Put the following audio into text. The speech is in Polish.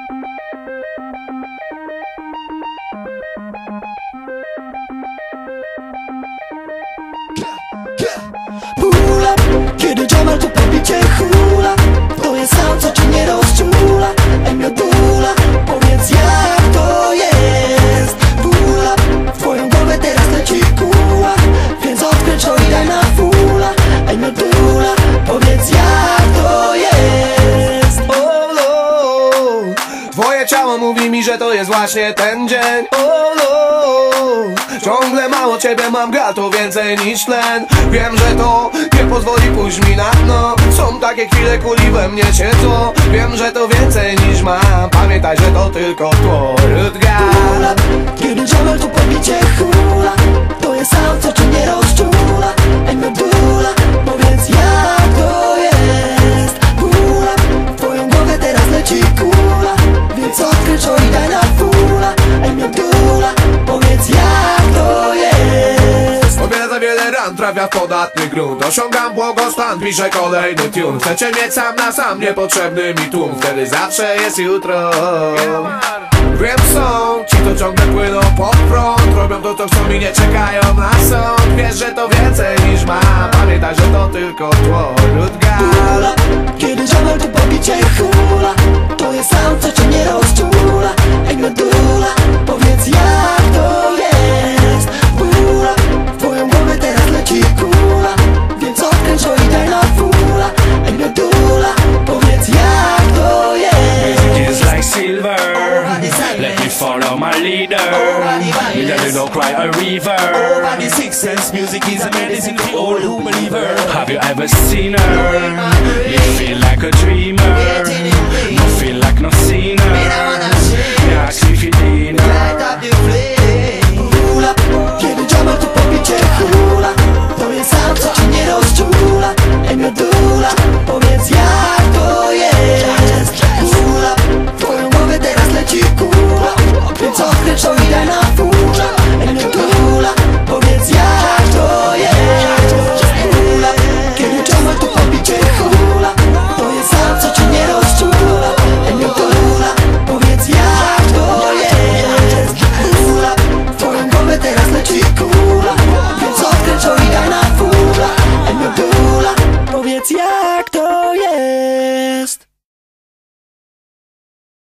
Hula, kiedy Jamal tu pobicie hula, to jest sam, co cię nie rozczula. Ej, miodula, powiedz jak to jest. Hula, w twoją głowę teraz leci kula, więc odkręć to i daj na fula. Ej, miodula, powiedz jak to jest. Oh no, twoje ciało mówi mi, że to jest właśnie ten dzień. Oh no, ciągle mało ciebie mam, gra to więcej niż tlen. Wiem, że to nie pozwoli pójść mi na dno. Są takie chwile, kuli we mnie siedzą. Wiem, że to więcej niż mam. Pamiętaj, że to tylko tło. Hula, kiedy Jamal tu pobicie hula, to jest sam, co cię nie rozczula. Ej, miodula, powiedz jak to jest. Hula, w twoją głowę teraz leci kula, więc odkręć to i daj na fula. Ej, miodula, powiedz jak to jest. O wiele za wiele ran trafia w podatny grunt. Osiągam błogostan, piszę kolejny tune. Chcecie mieć sam na sam, niepotrzebny mi tłum. Wtedy zawsze jest jutro. Wiem, są ci, to ciągle płyną pod prąd. Robią to, co chcą i nie czekają na sąd. Wiesz, że to więcej niż mam. Pamiętaj, że to tylko tło. Hula, kiedy Jamal tu pobicie hula, to jest sam, co cię nie rozczula. Ej, miodula, powiedz jak to jest. Hula, w twoją głowę teraz leci kula, więc odkręć to i daj na fula. Ej, miodula, powiedz jak to jest. Music is like silver, let me follow my leader. Let it all cry a river. Sixth sense music is a medicine for all who believe her. Have you ever seen her? You feel like a dreamer. No